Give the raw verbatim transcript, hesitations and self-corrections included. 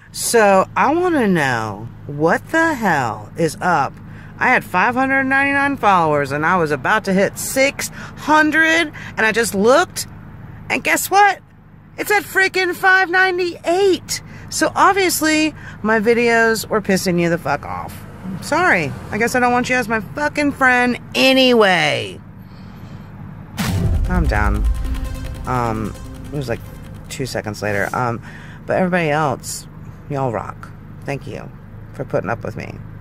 So I want to know what the hell is up. I had five hundred ninety-nine followers and I was about to hit six hundred, and I just looked and guess what? It's at freaking five ninety-eight. So obviously my videos were pissing you the fuck off. Sorry. I guess I don't want you as my fucking friend anyway. Calm down. Um, it was like two seconds later. Um, but everybody else, y'all rock. Thank you for putting up with me.